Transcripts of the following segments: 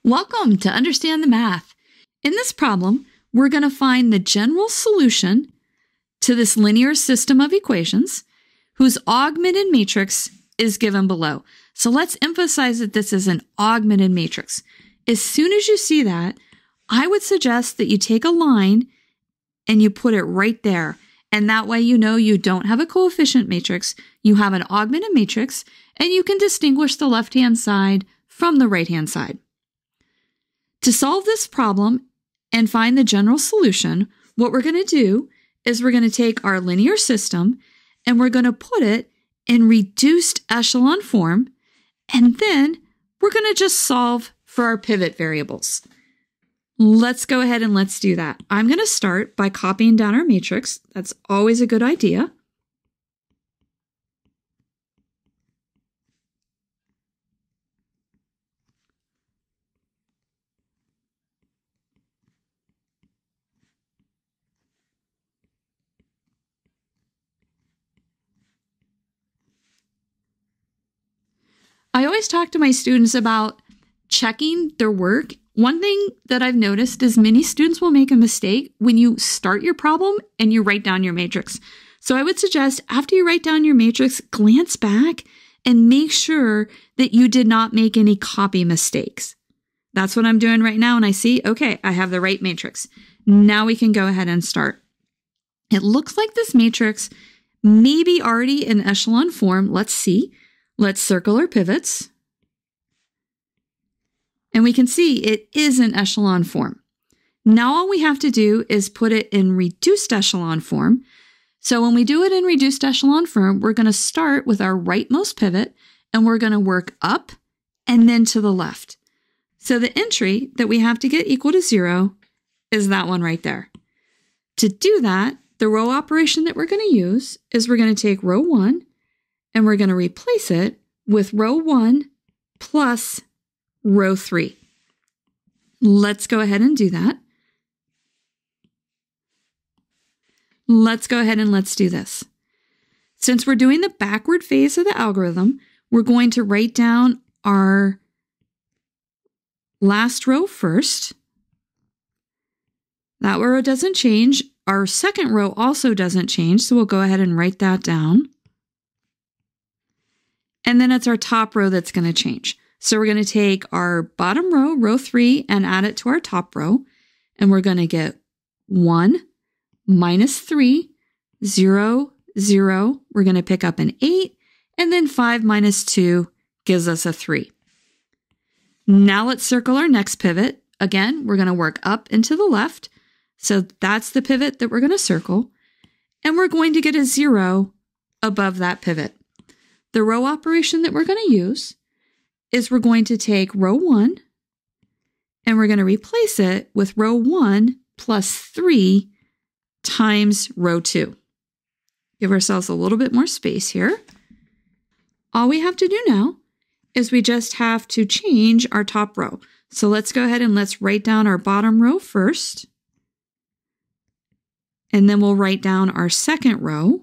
Welcome to Understand the Math. In this problem, we're going to find the general solution to this linear system of equations whose augmented matrix is given below. So let's emphasize that this is an augmented matrix. As soon as you see that, I would suggest that you take a line and you put it right there. And that way you know you don't have a coefficient matrix, you have an augmented matrix, and you can distinguish the left-hand side from the right-hand side. To solve this problem and find the general solution, what we're going to do is we're going to take our linear system and we're going to put it in reduced echelon form, and then we're going to just solve for our pivot variables. Let's go ahead and let's do that. I'm going to start by copying down our matrix. That's always a good idea. I always talk to my students about checking their work. One thing that I've noticed is many students will make a mistake when you start your problem and you write down your matrix. So I would suggest after you write down your matrix, glance back and make sure that you did not make any copy mistakes. That's what I'm doing right now, and I see, okay, I have the right matrix. Now we can go ahead and start. It looks like this matrix may be already in echelon form. Let's see. Let's circle our pivots. And we can see it is in echelon form. Now all we have to do is put it in reduced echelon form. So when we do it in reduced echelon form, we're going to start with our rightmost pivot and we're going to work up and then to the left. So the entry that we have to get equal to 0 is that one right there. To do that, the row operation that we're going to use is we're going to take row 1 and we're going to replace it with row 1 plus row 3. Let's go ahead and do that. Let's go ahead and let's do this. Since we're doing the backward phase of the algorithm, we're going to write down our last row first. That row doesn't change. Our second row also doesn't change, so we'll go ahead and write that down. And then it's our top row that's going to change. So we're going to take our bottom row, row 3, and add it to our top row. And we're going to get 1 minus 3, 0, 0. We're going to pick up an 8. And then 5 minus 2 gives us a 3. Now let's circle our next pivot. Again, we're going to work up and to the left. So that's the pivot that we're going to circle. And we're going to get a 0 above that pivot. The row operation that we're going to use is we're going to take row 1 and we're going to replace it with row 1 plus 3 times row 2. Give ourselves a little bit more space here. All we have to do now is we just have to change our top row. So let's go ahead and let's write down our bottom row first. And then we'll write down our second row.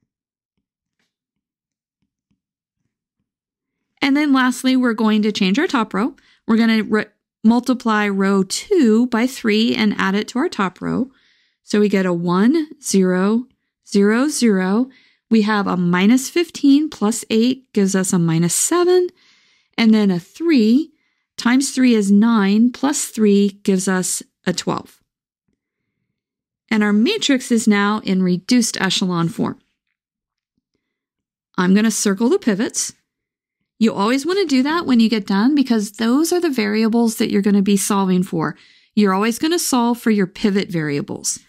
And then lastly, we're going to change our top row. We're going to multiply row 2 by 3 and add it to our top row. So we get a 1, 0, 0, 0. We have a minus 15 plus 8 gives us a minus 7. And then a 3 times 3 is 9 plus 3 gives us a 12. And our matrix is now in reduced echelon form. I'm going to circle the pivots. You always want to do that when you get done because those are the variables that you're going to be solving for. You're always going to solve for your pivot variables.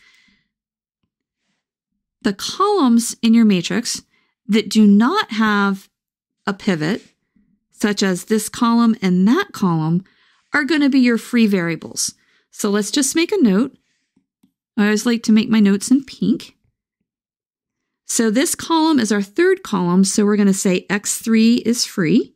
The columns in your matrix that do not have a pivot, such as this column and that column, are going to be your free variables. So let's just make a note. I always like to make my notes in pink. So this column is our third column, so we're going to say x3 is free.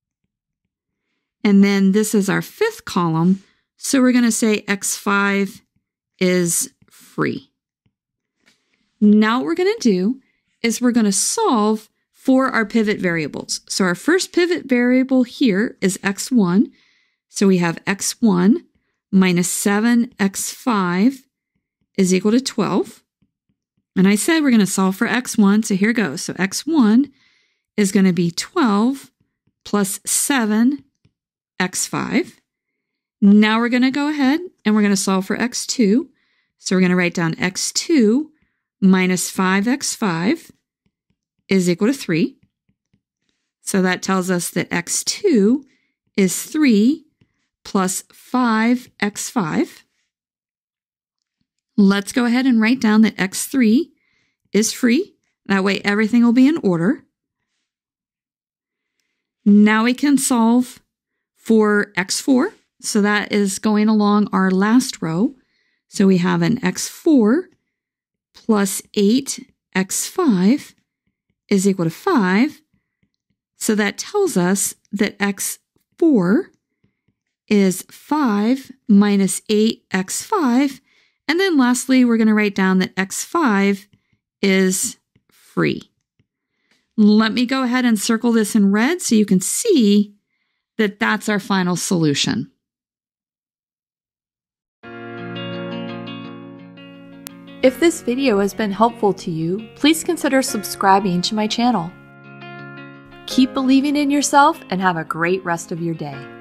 And then this is our fifth column, so we're going to say x5 is free. Now what we're going to do is we're going to solve for our pivot variables. So our first pivot variable here is x1. So we have x1 minus 7x5 is equal to 12. And I said we're going to solve for x1, so here goes. So x1 is going to be 12 plus 7x5. Now we're going to go ahead and we're going to solve for x2. So we're going to write down x2 minus 5x5 is equal to 3. So that tells us that x2 is 3 plus 5x5. Let's go ahead and write down that x3 is free. That way everything will be in order. Now we can solve for x4. So that is going along our last row. So we have an x4 plus 8x5 is equal to 5. So that tells us that x4 is 5 minus 8x5. And then lastly, we're going to write down that x5 is free. Let me go ahead and circle this in red so you can see that that's our final solution. If this video has been helpful to you, please consider subscribing to my channel. Keep believing in yourself and have a great rest of your day.